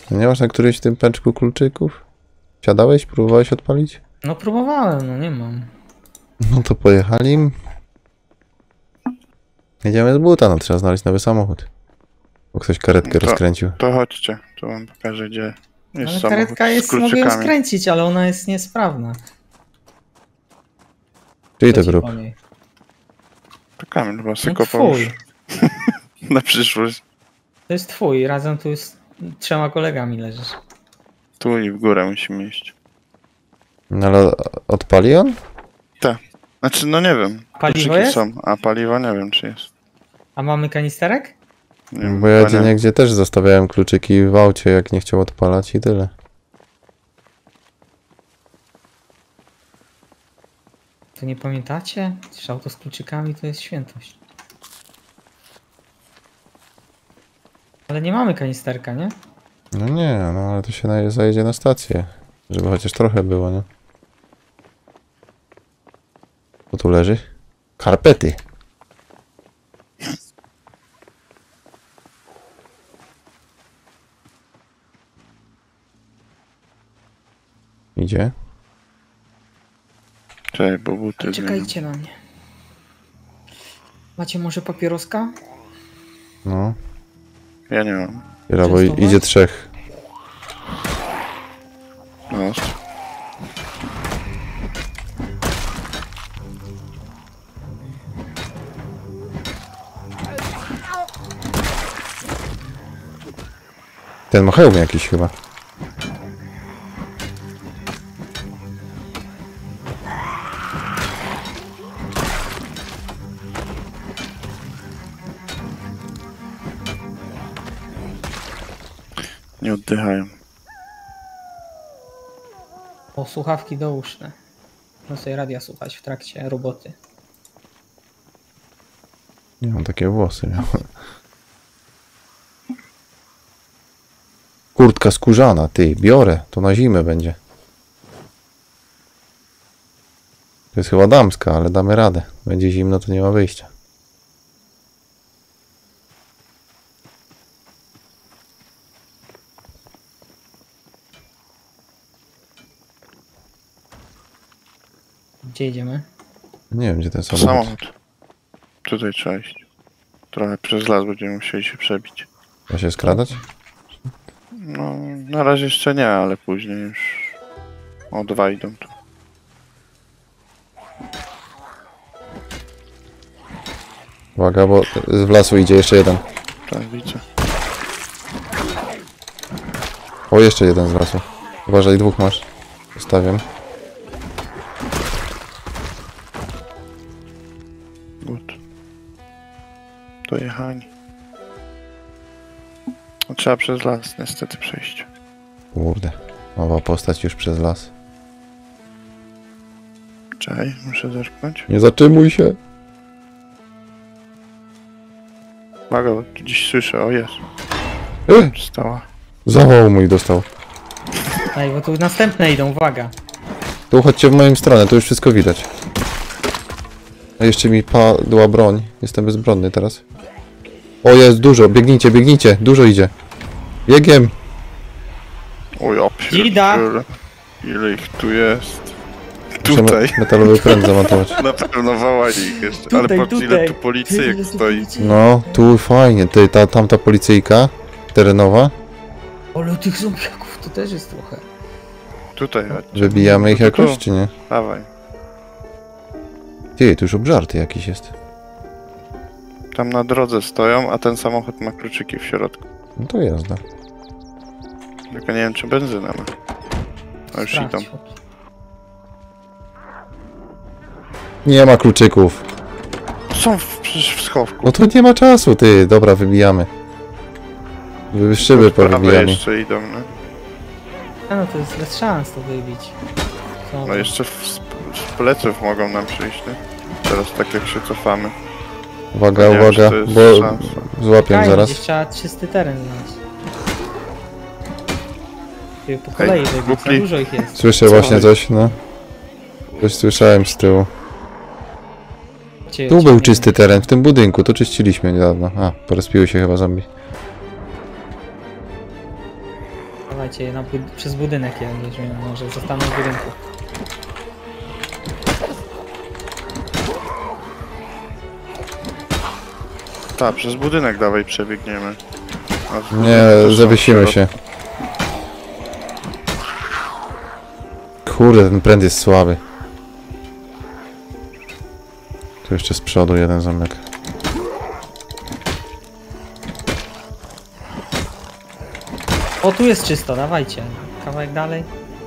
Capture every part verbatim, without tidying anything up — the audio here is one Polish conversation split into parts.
Nie masz na którymś tym pęczku kluczyków? Siadałeś? Próbowałeś odpalić? No próbowałem, no nie mam. No to pojechali. Jedziemy z buta, no trzeba znaleźć nowy samochód. Bo ktoś karetkę to, rozkręcił. To chodźcie, to wam pokażę, gdzie jest Ale samochód karetka z jest, mogę ją kluczykami. skręcić, ale ona jest niesprawna. Czyli to Co ci grup. powiem? To Kamil chyba sobie No kopał twój. już na przyszłość. To jest twój, razem tu z trzema kolegami leżysz. Tu i w górę musimy iść. No ale odpali on? Znaczy, no nie wiem. Paliwo Kluczyki jest? są, a paliwo nie wiem, czy jest. A mamy kanisterek? Nie wiem, Bo ja chyba gdzie nie. niegdzie też zostawiałem kluczyki w aucie, jak nie chciał odpalać i tyle. To nie pamiętacie? Przecież auto z kluczykami to jest świętość. Ale nie mamy kanisterka, nie? No nie, no ale to się na, zajedzie na stację. Żeby chociaż trochę było, nie? Co tu leży? Karpety. Idzie. Czekaj, bo buty zmieniam. Czekajcie na mnie. Macie może papieroska? No. Ja nie mam. Jera, bo Częstować? idzie trzech. No, Ten ma hełm jakiś chyba. nie oddychają. O, słuchawki douszne. Można sobie radia słuchać w trakcie roboty. Nie mam takie włosy miał. Kurtka skórzana, ty, biorę. To na zimę będzie. To jest chyba damska, ale damy radę. Będzie zimno, to nie ma wyjścia. Gdzie idziemy? Nie wiem, gdzie ten samochód. Samochód. Tutaj trzeba iść. Trochę przez las będziemy musieli się przebić. Da się skradać? No, na razie jeszcze nie, ale później już o dwa idą tu. Uwaga, bo w lasu idzie jeszcze jeden. Tak, widzę. O, jeszcze jeden z lasu. Uważaj, dwóch masz. Zostawiam. Gut. Dojechani. No, trzeba przez las niestety przejść. Kurde. Nowa postać już przez las. Czekaj, muszę zerknąć. Nie zatrzymuj się. Uwaga, bo tu gdzieś słyszę, o jest. E, Stała. zawał mój dostał. Ej, bo tu następne idą, uwaga. Tu chodźcie w moją stronę, tu już wszystko widać. A jeszcze mi padła broń. Jestem bezbronny teraz. O, jest dużo, biegnijcie, biegnijcie. Dużo idzie. Biegiem. O ja Dzida! pierdzielę. Ile ich tu jest? Muszę Tutaj. me- metalowy pręt zamontować. Na pewno wołali ich jeszcze. Tutaj, Ale patrz ile tutaj. tu policyjek Ile tu stoi. policji- No, tu fajnie. Tutaj ta, tamta policyjka terenowa. Ale tych zombiaków to też jest trochę. Tutaj, chodź. Wybijamy ich Tu, tu, tu. jakoś, czy nie? Dawaj. Ty, tu już obżarty jakiś jest. Tam na drodze stoją, a ten samochód ma kluczyki w środku. No to jazda. Tylko nie wiem, czy benzyna ma. A już idą. Sprawdź. Nie ma kluczyków. Są w, przecież w schowku. No to nie ma czasu, ty. Dobra, wybijamy. Wy szyby Od prawej powybijamy. jeszcze idą, no. A no to jest bez szans to wybić. Co? No jeszcze w, z, z pleców mogą nam przyjść, nie? Teraz tak jak się cofamy. Uwaga, Nie wiem, czy uwaga, to jest bo szansa. złapię Fajnie, zaraz. gdzieś trzeba czysty teren znaleźć. Ty, po kolei Ej, wybić, za głupli. dużo ich jest. Słyszę Co? właśnie coś, no. Coś słyszałem z tyłu. Cię Tu był ciągnie. czysty teren, w tym budynku, to czyściliśmy niedawno. A, porozpiły się chyba zombie. Dawajcie, na bud przez budynek je weźmiemy, może zostaną w budynku. Tak, przez budynek dawaj przebiegniemy. A w budynku Nie, też są zawiesimy środ- się. Kurde, ten pręd jest słaby. Tu jeszcze z przodu jeden zamek. O, tu jest czysto, dawajcie. Kawałek dalej.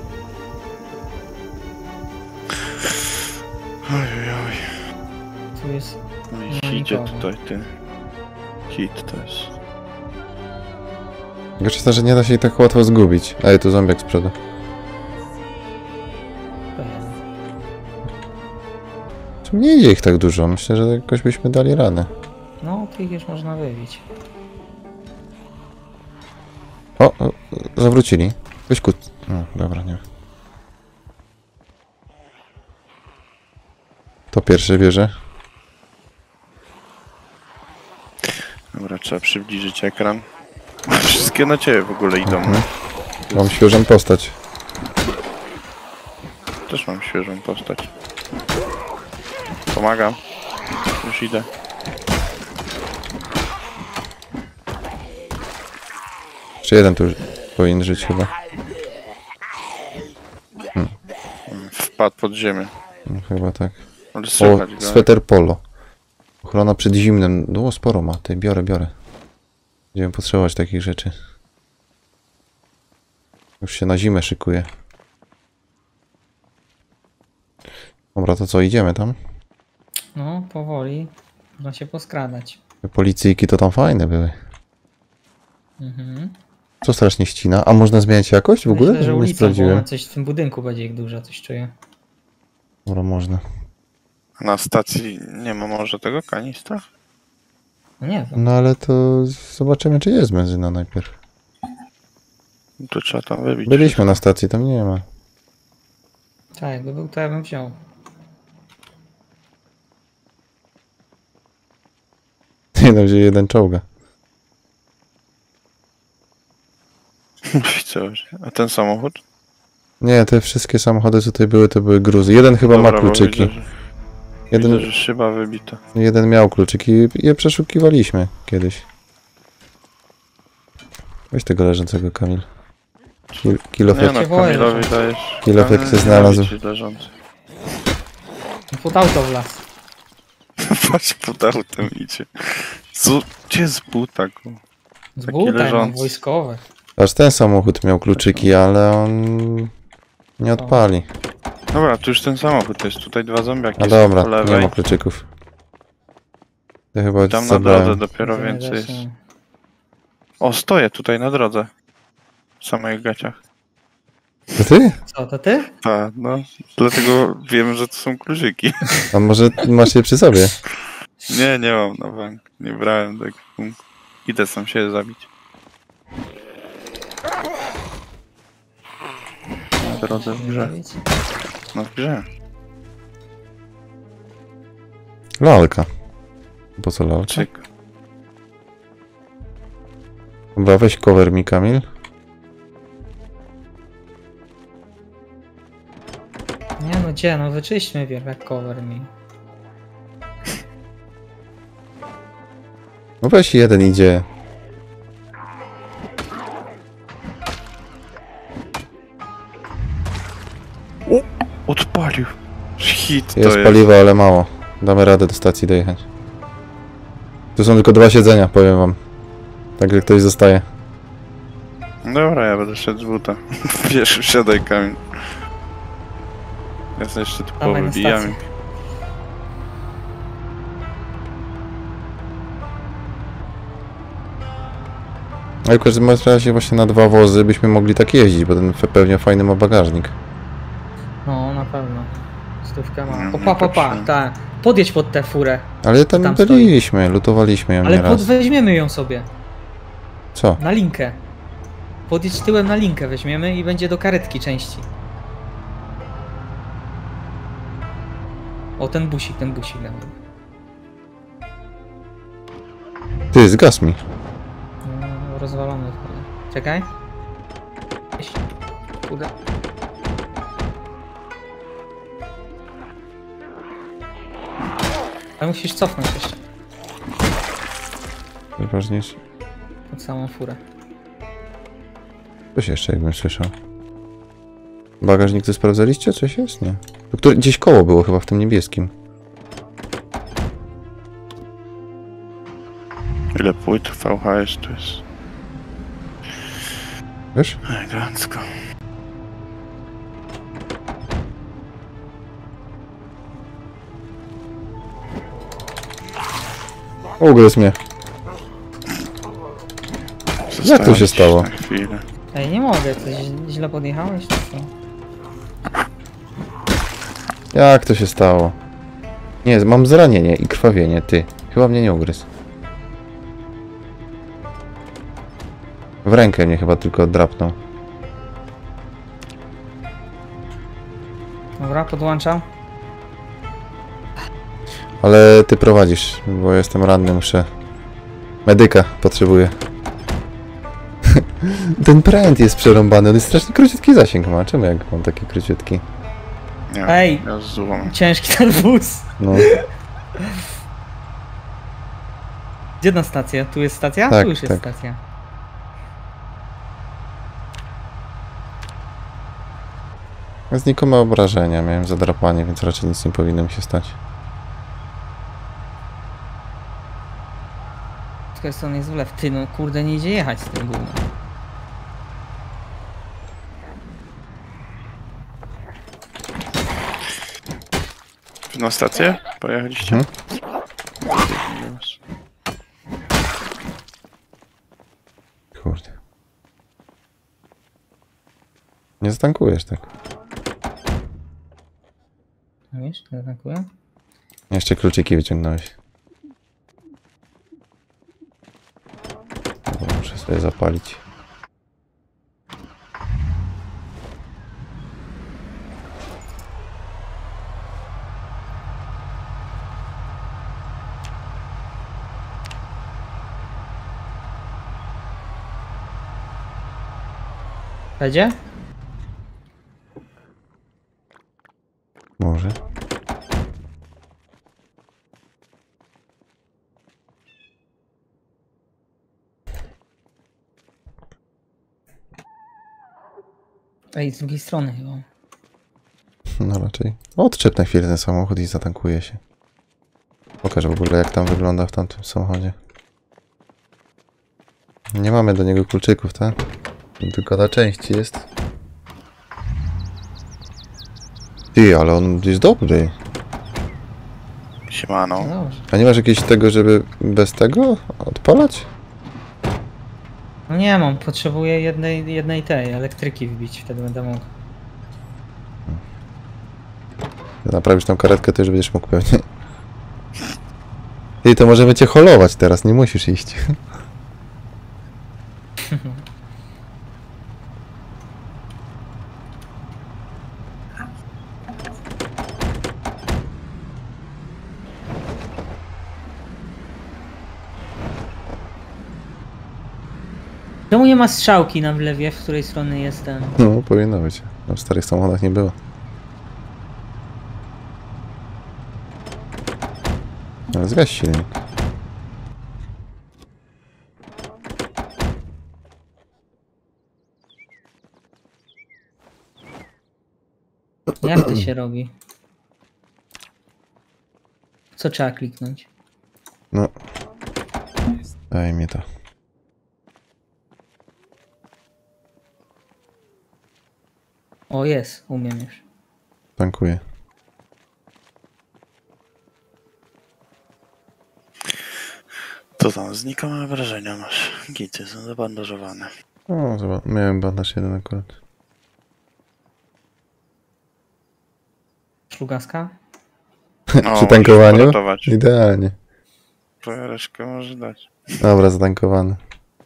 Oj, oj, oj. Tu jest... No No, i idzie nikogo. tutaj ty. Hit to jest. Gorsze jest to, że nie da się ich tak łatwo zgubić. Ej, tu zombiak z przodu. to jeden. Tu nie idzie ich tak dużo. Myślę, że jakoś byśmy dali radę. No, tych już można wybić. O, o zawrócili. Weź kut. No, dobra, nie. To pierwsze bierze. Dobra, trzeba przybliżyć ekran. Wszystkie na ciebie w ogóle idą. Mhm. Mam świeżą postać. Też mam świeżą postać. Pomagam. Już idę. Jeszcze jeden tu już powinien żyć chyba. Wpadł pod ziemię. No, chyba tak. Ale O, słychać go. sweter polo. Ochrona przed zimnem. No, sporo ma. Ty, biorę, biorę. Będziemy potrzebować takich rzeczy. Już się na zimę szykuje. Dobra, to co, idziemy tam? No, powoli. Można się poskradać. Te policyjki to tam fajne były. Mhm. Co strasznie ścina? A można zmieniać jakość w ogóle? Myślę, że Nie ulicą, bo sprawdziłem. ona coś w tym budynku będzie ich dużo, coś czuję. Dobra, można. Na stacji nie ma może tego kanistra? No nie wiem. No ale to zobaczymy, czy jest benzyna najpierw. To trzeba tam wybić. Byliśmy na stacji, tam nie ma. Tak, jakby był, to ja bym wziął. Nie no, gdzie jeden czołga. Coś. A ten samochód? Nie, te wszystkie samochody, co tutaj były, to były gruzy. Jeden chyba Dobra, ma bo kluczyki. Widzę, że, Jeden, widzę, że szyba wybita. jeden miał kluczyki i je przeszukiwaliśmy kiedyś. Weź tego leżącego, Kamil. Kil, Nie no, kiloflek, wołaj, Kamilowi że- dajesz. kiloflek Kamil się nie znalazł. lubi ci leżący. Pod auto w las. Patrz, pod autem idzie. Co? Gdzie jest buta go? Z Taki buta, ja mam leżący. wojskowe. Aż ten samochód miał kluczyki, ale on nie odpali. Dobra, tu już ten samochód jest. Tutaj dwa zombiaki A są dobra, po nie lewej. ma kluczyków. Ja chyba Tam na zabrałem. drodze dopiero Widzimy, więcej że jest. są- O, stoję tutaj na drodze. W samych gaciach. To ty? Co, to ty? Tak, no. Dlatego wiem, że to są kluczyki. A może masz je przy sobie? Nie, nie mam na bank. Nie brałem tak. Idę sam się zabić. Na drodze w grze. No w grze. Lalka. Po co lalka? Czyk. Dobra, weź cover mi, Kamil. Nie no gdzie, no wyczyśćmy pierw jak cover mi. No weź jeden idzie. Odpalił. Hit to Jest jest. paliwo, ale mało. Damy radę do stacji dojechać. Tu są tylko dwa siedzenia, powiem wam. Tak jak ktoś zostaje. Dobra, ja będę szedł z buta. Wiesz, wsiadaj Kamil. Ja sobie jeszcze tu Dawaj na powybijam. stację. A jako, że w razie właśnie na dwa wozy byśmy mogli tak jeździć, bo ten pewnie fajny ma bagażnik. No na pewno. Stówkę ma. Nie, O, nie pa, pa, pa, patrzyłem. tak. Podjedź pod tę furę. Ale tam, Tam byliśmy, lutowaliśmy ją Ale nieraz. pod, weźmiemy ją sobie. Co? Na linkę. Podjedź tyłem na linkę weźmiemy i będzie do karetki części. O, ten busik, ten busik. damy. Ty, zgasł mi. No, rozwalony. Czekaj. Kurde. Ale musisz cofnąć jeszcze. Najważniejsze. Pod samą furę. Coś jeszcze jakbym słyszał. Bagażnik to sprawdzaliście? Coś jest? Nie. To który, gdzieś koło było chyba w tym niebieskim. Ile płyt V H S tu jest? Wiesz? Elegancko. Ugryzł mnie. Jak to się stało? Na chwilę. Ej, nie mogę, coś źle podjechałeś? Czy co? Jak to się stało? Nie, mam zranienie i krwawienie, ty. Chyba mnie nie ugryzł. W rękę mnie chyba tylko drapnął. Dobra, podłączam. Ale ty prowadzisz, bo jestem ranny, muszę... Medyka potrzebuję. Ten pręt jest przerąbany, on jest strasznie króciutki zasięg ma. Czemu jak mam taki króciutki? Nie, Ej! ja złam. Ciężki ten wóz. No, Gdzie na stacja? Tu jest stacja? Tak, Tu już jest tak. stacja. znikome obrażenia, miałem zadrapanie, więc raczej nic nie powinno mi się stać. Z której strony jest w lew. Ty, no kurde, nie idzie jechać z tym gównem. Na stację? Pojechaliście? Mhm. Kurde. Nie zatankujesz tak. No wiesz, zatankuję. Jeszcze kluczyki wyciągnąłeś. Dobra, muszę sobie zapalić. Będzie? Może. Ej, z drugiej strony chyba. No raczej. Odczep na chwilę ten samochód i zatankuje się. Pokaż w ogóle jak tam wygląda w tamtym samochodzie. Nie mamy do niego kluczyków, tak? Tylko na części jest. Ty, ale on jest dobry. Siemano. No dobrze. A nie masz jakiegoś tego, żeby bez tego odpalać? No nie mam, potrzebuję jednej, jednej tej elektryki wbić, wtedy będę mógł. Naprawisz tą karetkę, to już będziesz mógł pewnie. Ty, to możemy cię holować teraz, nie musisz iść. Czemu nie ma strzałki na wlewie, w której strony jestem? No, powinno być. No, w starych samochodach nie było. Ale zgaś silnik. Jak to się robi? Co trzeba kliknąć? No. Daj mi to. O, jest, umiem już. Tankuję. To tam znikome wrażenia masz. Gity są zabandażowane. O, zobacz, miałem bandaż jeden akurat. Szlugaska? No, Przy tankowaniu? możesz poratować. Idealnie. Pojareczkę może dać. Dobra, zatankowany.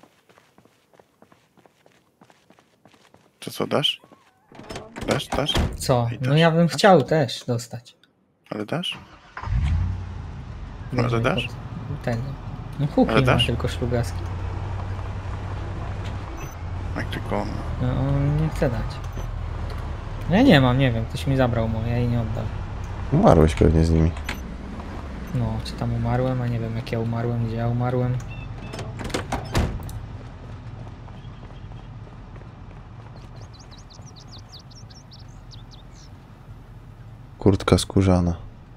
To co, dasz? Dasz, dasz? Co? I No też. ja bym chciał też dostać. Ale dasz? Nie Ale wiem, dasz? pod- Tego. No huki Ale ma dasz? tylko szlugaski. Jak tylko on. No on nie chce dać. Ja nie mam, nie wiem, ktoś mi zabrał moje i nie oddał. Umarłeś pewnie z nimi. No, czy tam umarłem, a nie wiem jak ja umarłem, gdzie ja umarłem. Kurtka skórzana.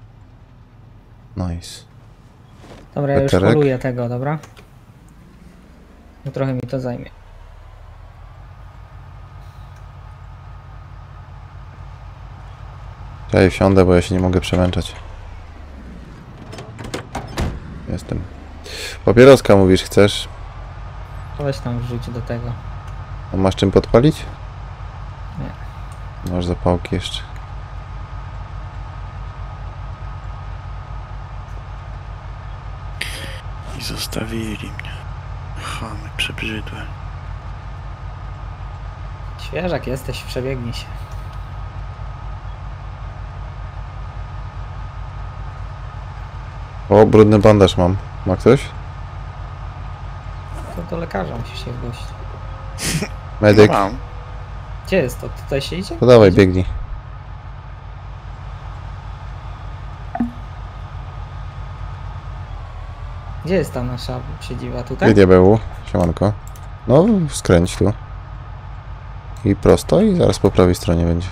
Nice. Dobra, ja już Weterek? poluję tego, dobra? No trochę mi to zajmie. Ja wsiądę, bo ja się nie mogę przemęczać. Jestem. Papieroska mówisz, chcesz? To weź tam wrzuć do tego. A masz czym podpalić? Nie. Masz zapałki jeszcze. I zostawili mnie. Chamy przebrzydłe. Świeżak jesteś, przebiegnij się. O, brudny bandaż mam. Ma ktoś? To do lekarza musisz się zgłosić. Medyk. No mam. Gdzie jest to? Tutaj się idzie? To dawaj, biegnij. Gdzie jest ta nasza siedziba? Tutaj? Gdzie diabełu? Siemanko. No, skręć tu. I prosto i zaraz po prawej stronie będzie.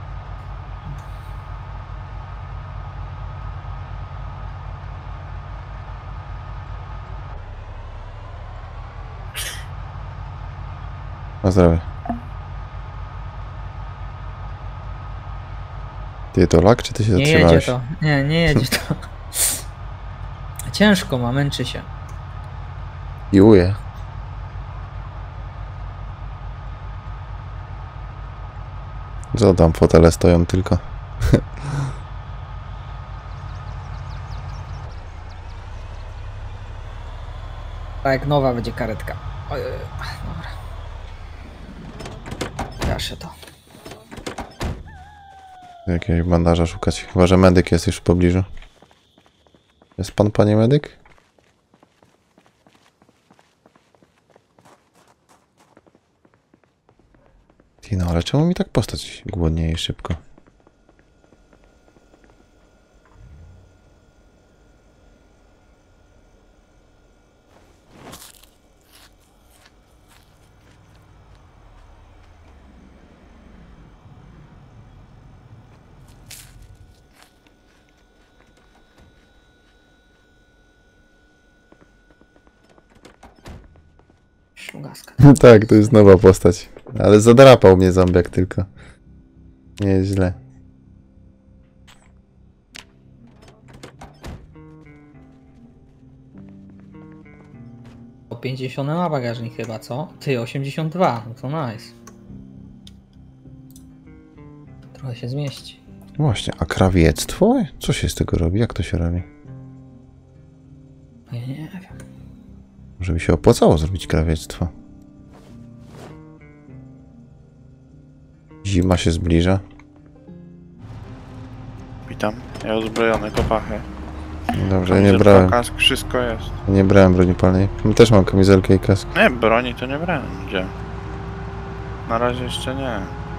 Na zdrowie. Ty to lak, czy ty się Nie jedzie zatrzymałeś? to. Nie, nie jedzie to. Ciężko ma, męczy się. Piłuje. Co tam, fotele stoją tylko. A jak nowa będzie karetka. Oj, oj, oj. Dobra. Gaszę to. Jakiegoś bandaża szukać. Chyba, że medyk jest już w pobliżu. Jest pan, panie medyk? Ty, no ale czemu mi tak postać głodnieje szybko? Szlugaska. Tak, to jest nowa postać. Ale zadrapał mnie zombiak tylko. Nie jest źle. O pięćdziesiąt ma bagażnik chyba, co? Ty, osiemdziesiąt dwa, no to nice. Trochę się zmieści. Właśnie, a krawiectwo? Co się z tego robi? Jak to się robi? Ja nie wiem. Może by się opłacało zrobić krawiectwo. Zima się zbliża. Witam. Ja uzbrojony, kopachę. Dobrze, ja nie Kamizelka, brałem. kask, wszystko jest. Nie brałem broni palnej. Też mam kamizelkę i kask. Nie, broni to nie brałem. Gdzie? Na razie jeszcze nie.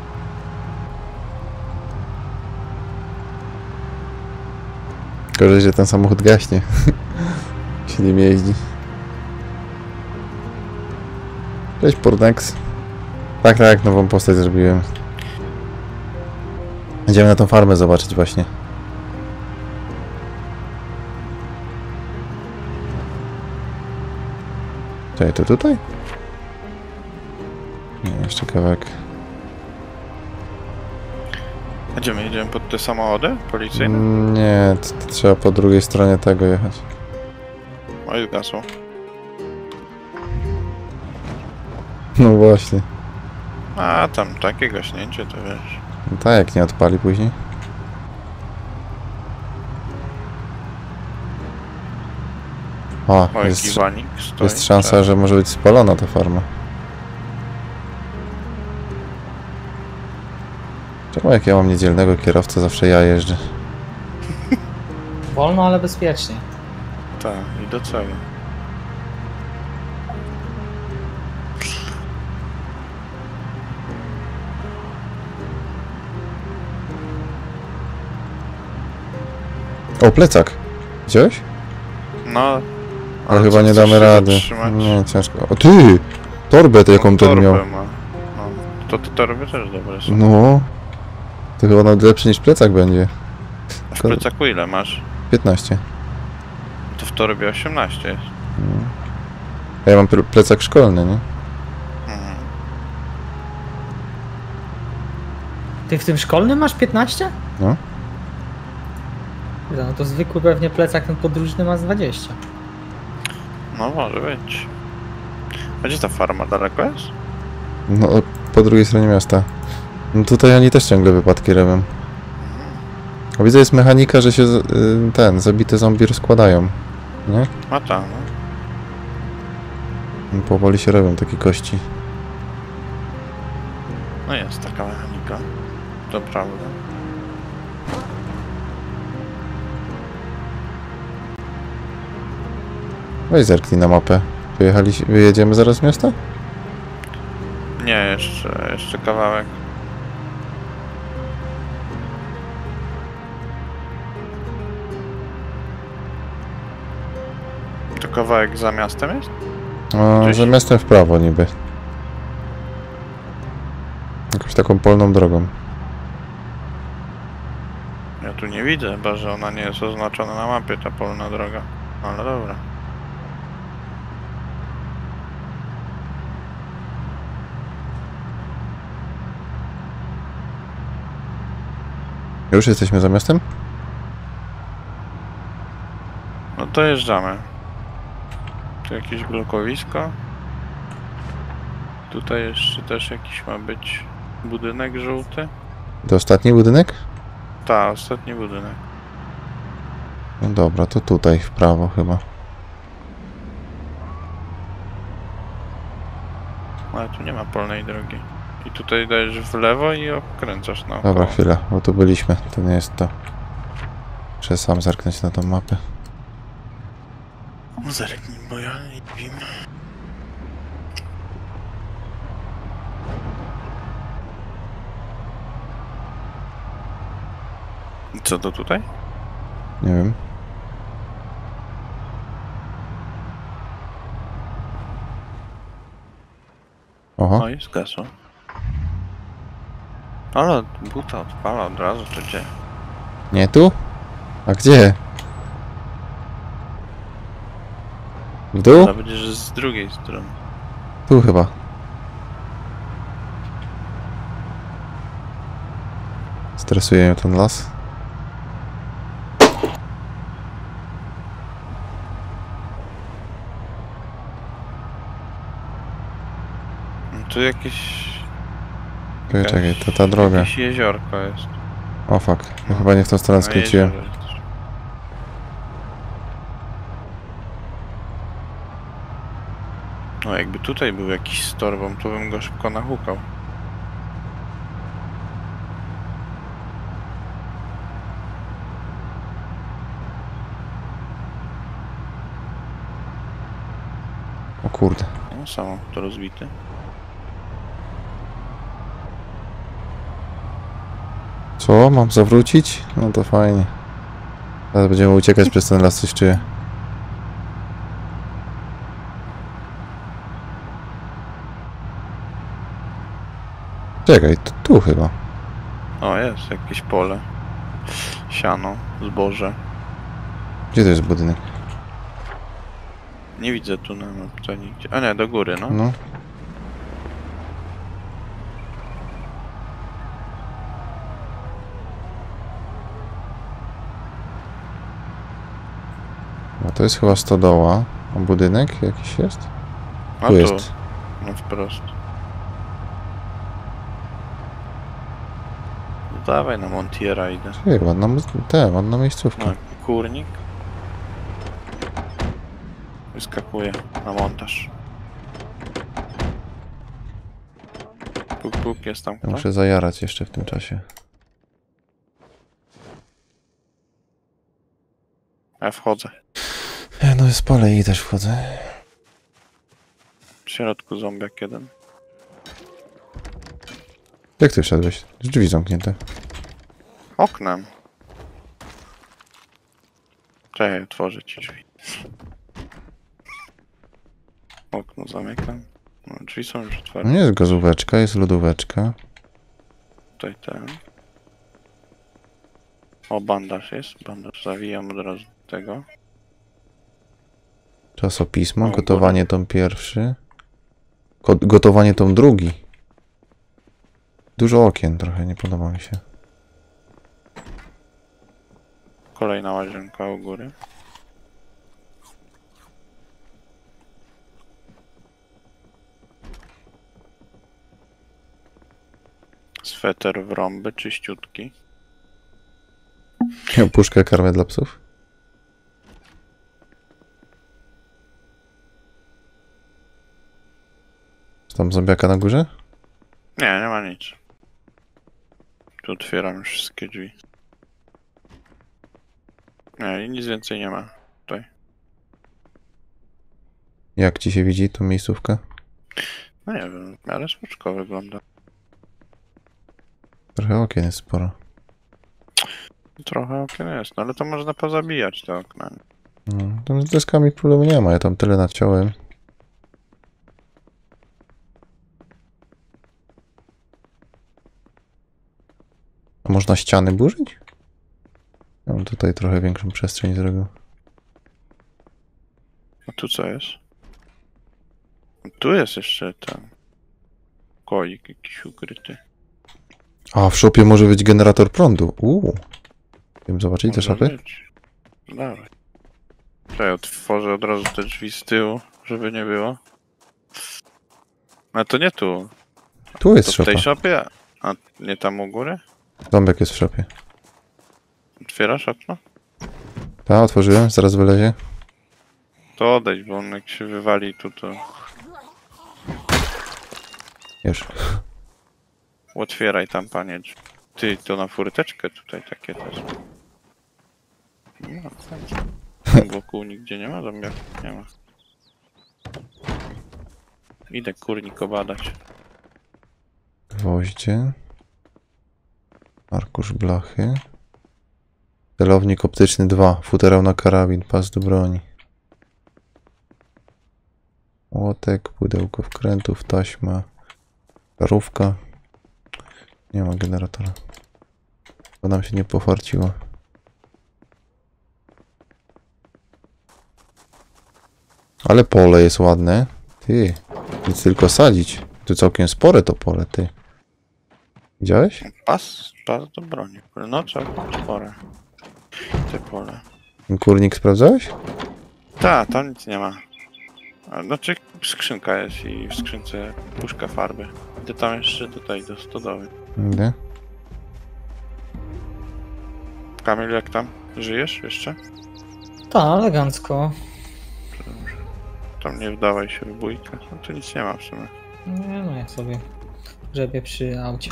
Gorzej, że ten samochód gaśnie. się nim jeździ. Cześć, Pornex. Tak, tak, nową postać zrobiłem. Idziemy na tą farmę zobaczyć właśnie. Czekaj, to tutaj? Nie, jeszcze kawałek. Idziemy, idziemy pod te samochody policyjne? Mm, Nie, t- t- trzeba po drugiej stronie tego jechać. Oj, zgasło. No właśnie. A, tam takie gaśnięcie, to wiesz. No tak, jak nie odpali później. O, O, jest, jaki wanik stoi. jest szansa, że może być spalona ta farma. Czemu jak ja mam niedzielnego kierowcę, zawsze ja jeżdżę? Wolno, ale bezpiecznie. Tak, i do celu. O, plecak. Widziałeś? No. Ale co, chyba nie chcesz damy się rady. zatrzymać? Nie, ciężko. O, ty! Torbę to jaką ten Torbę miał. ma. No. To te torby też dobre są. No. To chyba nawet lepszy niż plecak będzie. A w plecaku ile masz? piętnaście. To w torbie osiemnaście jest. A ja mam ple- plecak szkolny, nie? Mhm. Ty w tym szkolnym masz piętnaście? No. No to zwykły pewnie plecak ten podróżny ma z dwadzieścia. No może być. A gdzie ta farma daleko jest? No, po drugiej stronie miasta. No tutaj oni też ciągle wypadki robią. A widzę, jest mechanika, że się z- y, ten, zabite zombie rozkładają. Nie? A ta, no. No, powoli się robią takie kości. No jest taka mechanika. To prawda. Weź zerknij na mapę. Wyjechali, wyjedziemy zaraz z miasta? Nie, jeszcze, jeszcze kawałek. To kawałek za miastem jest? O, Gdzieś- za miastem w prawo niby. Jakąś taką polną drogą. Ja tu nie widzę, chyba że ona nie jest oznaczona na mapie, ta polna droga. Ale dobra. Już jesteśmy za miastem? No to jeżdżamy. Tu jakieś blokowisko. Tutaj jeszcze też jakiś ma być budynek żółty. To ostatni budynek? Ta, ostatni budynek. No dobra, to tutaj w prawo chyba. Ale tu nie ma polnej drogi. I tutaj dajesz w lewo i okręcasz na Dobra, chwila, bo tu byliśmy. To nie jest to. Muszę sam zerknąć na tą mapę. Zerknij, bo ja nie wiem. Co to tutaj? Nie wiem. Oho, No i zgasło. Ale buta odpala od razu, to gdzie? nie tu? A gdzie? W dół? To będzie, że z drugiej strony. Tu chyba. Stresuje mnie ten las. No tu jakieś... Czekaj, czekaj, jakaś- to ta droga. Jakieś jeziorko jest. O fuck, ja chyba nie w tą stronę Na skręciłem. jeziorze jest. No jakby tutaj był jakiś z torbą, to bym go szybko nahukał. O kurde. No samochód rozbity. Co? Mam zawrócić? No to fajnie. Teraz będziemy uciekać przez ten las, coś czuję. Czekaj, to tu chyba. O, jest jakieś pole. Siano, zboże. Gdzie to jest budynek? Nie widzę tu na mapce nigdzie. A nie, do góry, no. No. No to jest chyba stodoła. A budynek jakiś jest? A Tu jest. No wprost. No dawaj na Montiera idę. Ty, ładna, mu- te, ładna miejscówka. No, kurnik. Wyskakuje na montaż. Puk, puk, jest tam Ja kto? muszę zajarać jeszcze w tym czasie. Ja wchodzę. E, no jest pole i też wchodzę. W środku zombiak jeden. Jak ty wszedłeś? Drzwi zamknięte. Oknem. Czekaj, otworzę ci drzwi. Okno zamykam. No, drzwi są już No otwarte. jest gazóweczka, jest lodóweczka. Tutaj ten. O, bandaż jest. Bandaż zawijam od razu do tego. Czasopismo, O, gotowanie tom pierwszy. Ko gotowanie tom drugi. Dużo okien trochę, nie podoba mi się. Kolejna łazienka u góry. Sweter w rąby, czyściutki. Puszkę karmę dla psów. Czy tam zombiaka na górze? Nie, nie ma nic. Tu otwieram już wszystkie drzwi. Nie, i nic więcej nie ma. Tutaj. Jak ci się widzi tą miejscówkę? No nie wiem, ale spoczko wygląda. Trochę okien jest sporo. Trochę okien jest, no ale to można pozabijać te okna. No, tam z deskami problemu nie ma, ja tam tyle naciąłem. A można ściany burzyć? Ja mam tutaj trochę większą przestrzeń zrobił. A tu co jest? Tu jest jeszcze ten koik jakiś ukryty. A, w szopie może być generator prądu. Uuu. Wiem, zobaczyć te Może szopy? być. Dawaj. Czekaj, otworzę od razu te drzwi z tyłu, żeby nie było. A to nie tu. Tu jest To w szopa. tej szopie? A nie tam u góry? Ząbek jest w szopie. Otwierasz okno? Tak, otworzyłem, zaraz wylezie. To odejdź, bo on jak się wywali tu, to Już. otwieraj tam, panie. drzwi. Ty, to na furteczkę tutaj takie też. No, tak. Wokół nigdzie nie ma zombiaków, nie ma. Idę kurnik obadać. Gwoździe. Arkusz blachy. Celownik optyczny dwa. Futerał na karabin. Pas do broni. Łotek. Pudełko wkrętów. Taśma. Żarówka. Nie ma generatora. Bo nam się nie pofarciło. Ale pole jest ładne. Ty. Nic tylko sadzić. Tu całkiem spore to pole, ty. Widziałeś? Pas, pas do broni. No całkiem spore. Te pole. Kurnik sprawdzałeś? Ta, tam nic nie ma. A, znaczy skrzynka jest i w skrzynce puszka farby. Idę tam jeszcze tutaj do stodoły. Idę. Kamil, jak tam? Żyjesz jeszcze? Tak, elegancko. Tam nie wdawaj się w bójkę. No tu nic nie ma w sumie. Nie no, jak sobie grzebie przy aucie.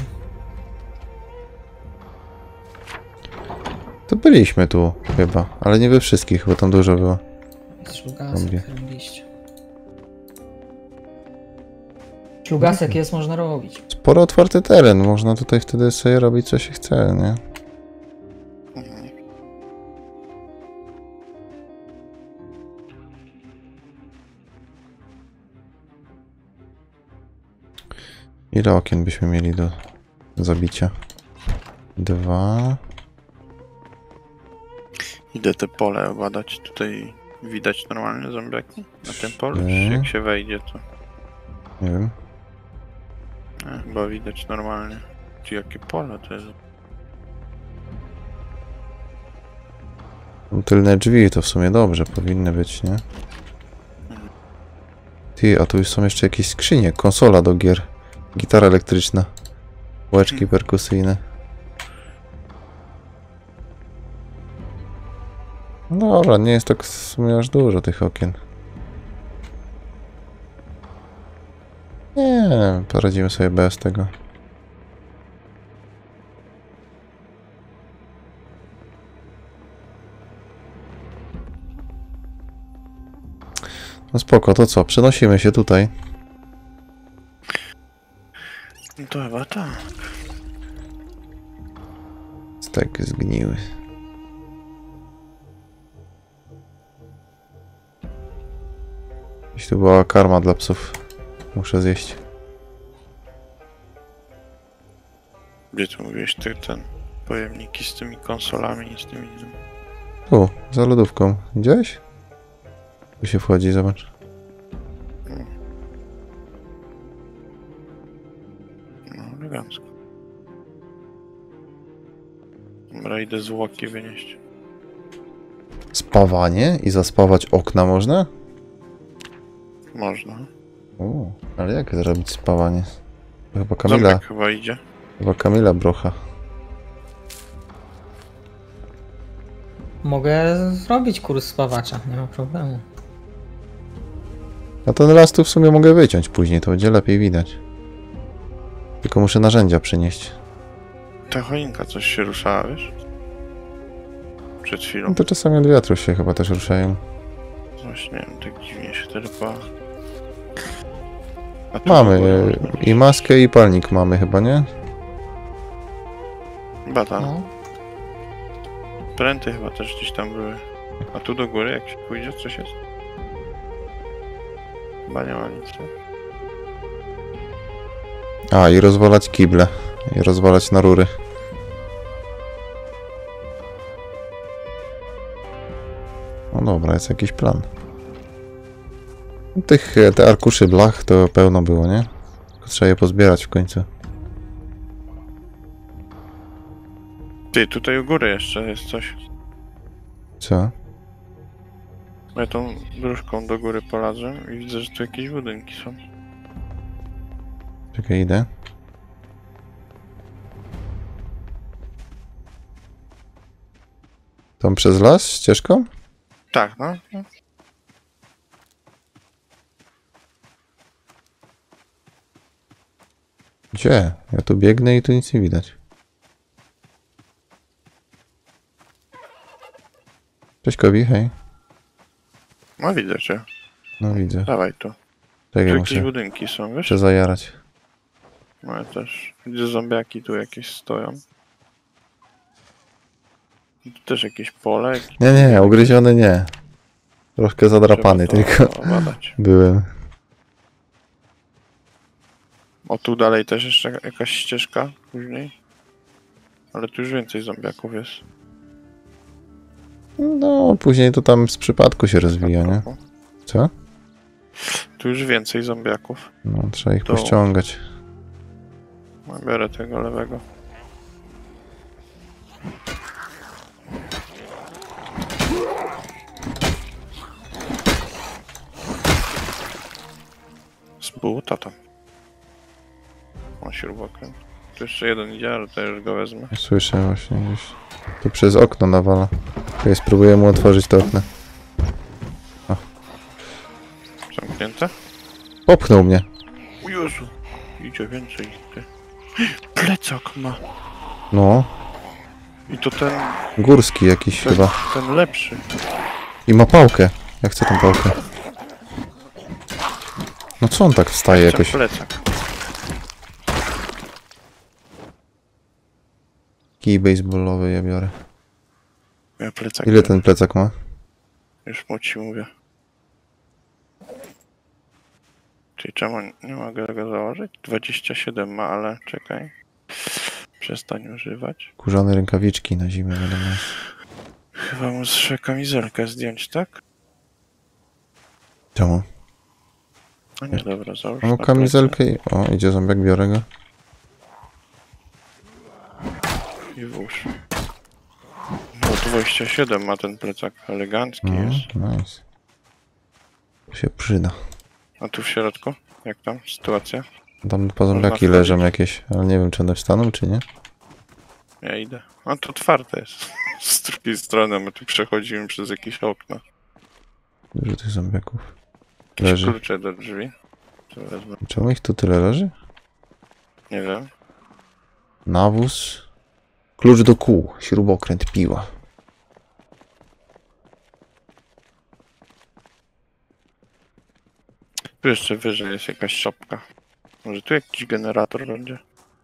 To byliśmy tu chyba, ale nie we wszystkich, bo tam dużo było. Jest Zombie. szlugasek, robiliście. Szlugasek jest, można robić. Sporo otwarty teren, można tutaj wtedy sobie robić co się chce, nie? Mhm. Ile okien byśmy mieli do zabicia? Dwa. Idę te pole obadać. Tutaj widać normalnie zombiaki na tym polu? Trzy. Czy jak się wejdzie, to Nie wiem. nie, chyba widać normalnie. Czy jakie pole to jest? Są tylne drzwi, to w sumie dobrze, powinny być, nie? Ty, a tu już są jeszcze jakieś skrzynie, konsola do gier. Gitara elektryczna. Łeczki perkusyjne. No dobra, nie jest tak w sumie aż dużo tych okien. Nie, poradzimy sobie bez tego. No spoko, to co? Przenosimy się tutaj. No to chyba tak. Stek zgniły. Gdzieś tu była karma dla psów. Muszę zjeść. Gdzie tu mówiłeś, ty ten pojemniki z tymi konsolami i z tymi... Tu, za lodówką. Widziałeś? Tu się wchodzi, zobacz. No, elegancko. Dobra, idę zwłoki wynieść. Spawanie i zaspawać okna można? Można. O, ale jak zrobić spawanie? To chyba Kamila, Ząbek chyba idzie. chyba Kamila Brocha. Mogę zrobić kurs spawacza, nie ma problemu. A ten las tu w sumie mogę wyciąć później, to będzie lepiej widać. Tylko muszę narzędzia przynieść. Ta choinka coś się ruszała, wiesz? Przed chwilą. No to czasami od wiatru się chyba też ruszają. Właśnie, nie wiem, tak dziwnie się tylko... A tu Mamy w ogóle e, można i maskę i palnik mamy chyba, nie? Chyba tam. No. Pręty chyba też gdzieś tam były. A tu do góry, jak się pójdzie, coś jest? Chyba nie ma nic. nie? A, i rozwalać kible. I rozwalać na rury. No dobra, jest jakiś plan. Tych, e, te arkuszy blach to pełno było, nie? Tylko trzeba je pozbierać w końcu. Ty, tutaj u góry jeszcze jest coś. Co? Ja tą dróżką do góry polazłem i widzę, że tu jakieś budynki są. Czekaj, idę. Tam przez las ścieżką? Tak, no. no. Gdzie? Ja tu biegnę i tu nic nie widać. Cześć Kobi, hej. No widzę cię. No widzę. Dawaj tu. Tu Czekaj, jakieś muszę, budynki są, wiesz? muszę zajarać. No ja też. Widzę zombiaki tu jakieś stoją. I tu też jakieś pole. jakieś- Nie, nie, ugryziony nie. Troszkę zadrapany Trzeba to tylko badać. byłem. O, tu dalej też jeszcze jakaś ścieżka później. Ale tu już więcej zombiaków jest. No, później to tam z przypadku się rozwija, nie? Co? Tu już więcej zombiaków. No, trzeba ich To- pościągać. No, biorę tego lewego. Z buta tam. O, śrubokręt. Tu jeszcze jeden idzie, ale to już go wezmę. Słyszę właśnie gdzieś. To przez okno nawala. Okej, spróbuję mu otworzyć to okno. Zamknięte? Popchnął mnie. O Jezu! Idzie więcej. Ty. Plecak ma. No, I to ten, górski jakiś ten, chyba. ten lepszy. I ma pałkę. Ja chcę tą pałkę. No co on tak wstaje Ten jakoś? plecak. Kij baseballowy ja biorę. Ja plecak. Ile ten plecak ma? Już mu ci mówię. Czyli czemu nie mogę go założyć? dwadzieścia siedem ma, ale czekaj. Przestań używać. Kurzone rękawiczki na zimę wiadomo. Chyba muszę kamizelkę zdjąć, tak? Czemu? A nie, dobra, załóż Mam na kamizelkę i... O, idzie zombiak, biorę go. plecy I włóż. No dwadzieścia siedem ma ten plecak, elegancki No, jest. nice. To się przyda. A tu w środku? Jak tam sytuacja? Tam po zombiaki wchodzić. leżą jakieś, ale nie wiem czy one wstaną czy nie. Ja idę. A to otwarte jest. Z drugiej strony my tu przechodzimy przez jakieś okno. Dużo tych zombiaków. Jakieś Leży. klucze do drzwi. To wezmę. Czemu ich tu tyle leży? Nie wiem. Nawóz. Klucz do kół. Śrubokręt, piła. Tu jeszcze wyżej jest jakaś szopka. Może tu jakiś generator będzie?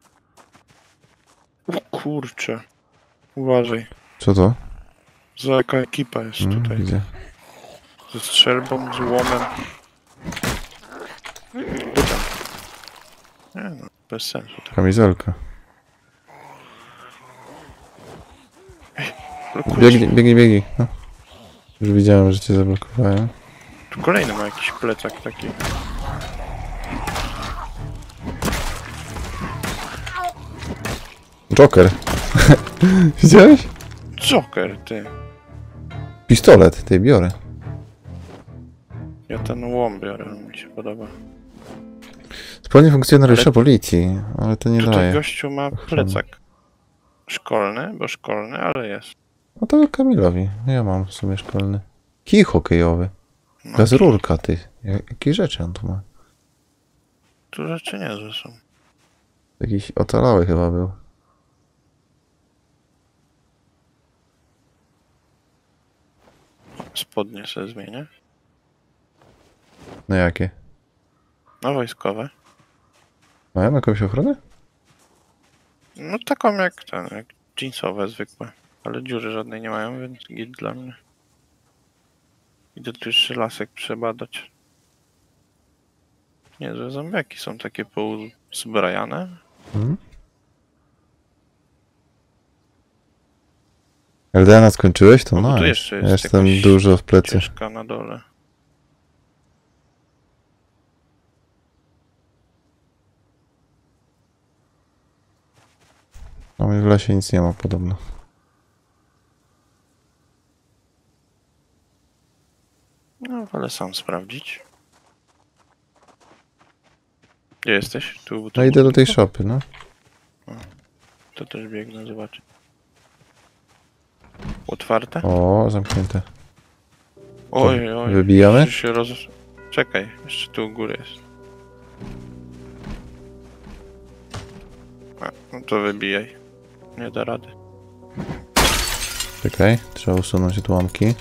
O kurcze. Uważaj. Co to? Za jaka ekipa jest Mm, tutaj. widzę. Ze strzelbą, z łomem. Nie no, bez sensu. To Kamizelka. blokujesz. Biegnij, biegnij, biegnij. No. Już widziałem, że cię zablokowałem. Tu kolejny ma jakiś plecak taki. Joker. Widziałeś? Joker, ty. Pistolet, ty biorę. Ja ten łom biorę, on mi się podoba. Wspólnie funkcjonariusza Ale- policji, ale to nie Tutaj daje. gościu ma plecak. Szkolny, bo szkolny, ale jest. No to Kamilowi. Ja mam w sumie szkolny. Kij hokejowy. No, Bez rurka, ty. Jakie rzeczy on tu ma? tu rzeczy niezłe są. Jakiś ocalały chyba był. Spodnie sobie zmienię. No jakie? No wojskowe. Mają jakąś ochronę? No taką jak ten, jak jeansowe zwykłe. Ale dziury żadnej nie mają, więc git dla mnie. Idę tu jeszcze lasek przebadać. Niezłe zombiaki są takie pouzbrajane. Mhm. L D N skończyłeś? To O, bo tu nice. jeszcze jest Jestem jakaś dużo w plecy. Ścieżka na dole. No i w lesie nic nie ma podobno. No, wolę sam sprawdzić. Gdzie jesteś? Tu, tu No idę do tej szopy, no. To też biegnę zobaczyć. Otwarte? O, zamknięte. Oj, oj. Wybijamy? Jeszcze się roz... Czekaj, jeszcze tu u góry jest. A, no to wybijaj. Nie da rady. Czekaj, trzeba usunąć odłamki.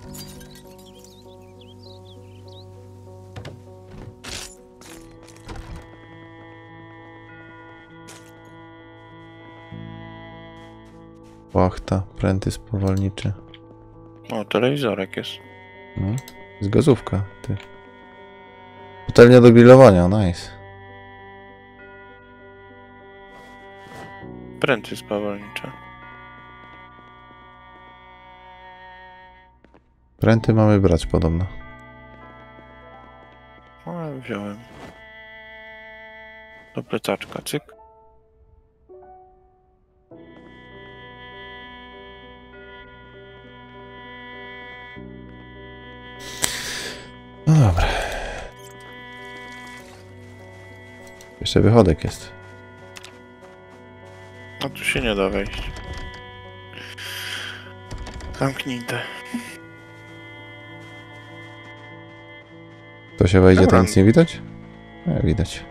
Płachta, pręty spowolniczy. O, telewizorek jest. No, jest gazówka, ty. Patelnia do grillowania, nice. Pręty spowolnicze. Pręty mamy brać podobno. No, wziąłem. Do plecaczka, cyk. No dobra. Jeszcze wychodek jest. A tu się nie da wejść. Zamknięte. To się wejdzie, to Dobra. nic nie widać? Nie, widać.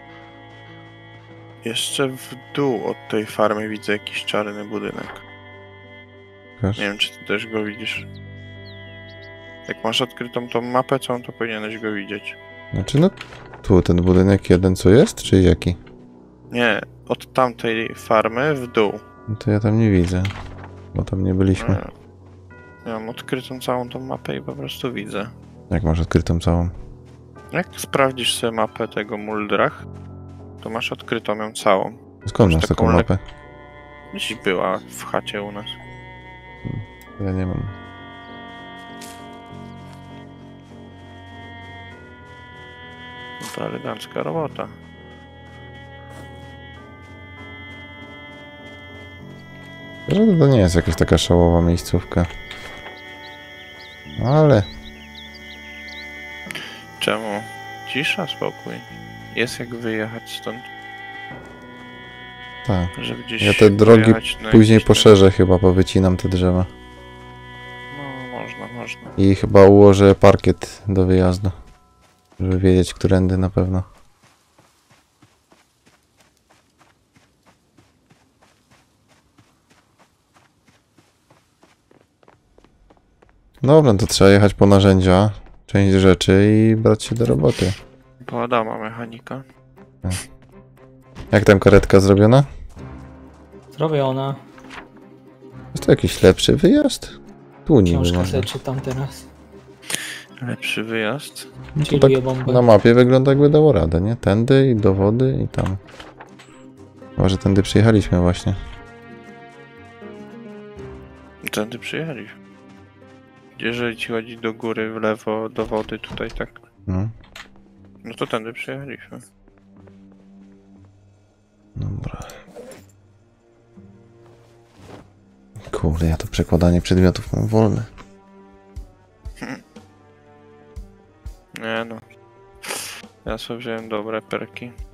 Jeszcze w dół od tej farmy widzę jakiś czarny budynek. Pokaż. Nie wiem, czy ty też go widzisz. Jak masz odkrytą tą mapę całą, to powinieneś go widzieć. Znaczy no, tu ten budynek jeden co jest, czy jaki? Nie, od tamtej farmy w dół. No to ja tam nie widzę, bo tam nie byliśmy. Nie. Ja mam odkrytą całą tą mapę i po prostu widzę. Jak masz odkrytą całą? Jak sprawdzisz sobie mapę tego Muldrach, to masz odkrytą ją całą. Skąd Masz masz taką taką mapę? Gdzieś była w chacie u nas. Ja nie mam. No to elegancka robota. Że to nie jest jakaś taka szałowa miejscówka. Ale Czemu? Cisza, spokój. Jest jak wyjechać stąd, tak. żeby gdzieś Ja te drogi pojechać na później jakiś poszerzę chyba, powycinam te drzewa. ten- No, można, można. I chyba ułożę parkiet do wyjazdu. Żeby wiedzieć, którędy na pewno. Dobra, to trzeba jechać po narzędzia, część rzeczy i brać się do roboty. Po Adama mechanika. Jak tam karetka zrobiona? Zrobiona. Jest to jakiś lepszy wyjazd? Tu niby Książkę można. sobie czytam teraz. Lepszy wyjazd. No to tak Chilluję bombę. na mapie wygląda jakby dało radę, nie? Tędy i do wody i tam. Może tędy przyjechaliśmy właśnie. Tędy przyjechaliśmy. Jeżeli ci chodzi do góry, w lewo, do wody, tutaj tak. No, No to tędy przyjechaliśmy. dobra. Kurde, ja to przekładanie przedmiotów mam wolne. Nie no. Ja sobie wziąłem dobre perki.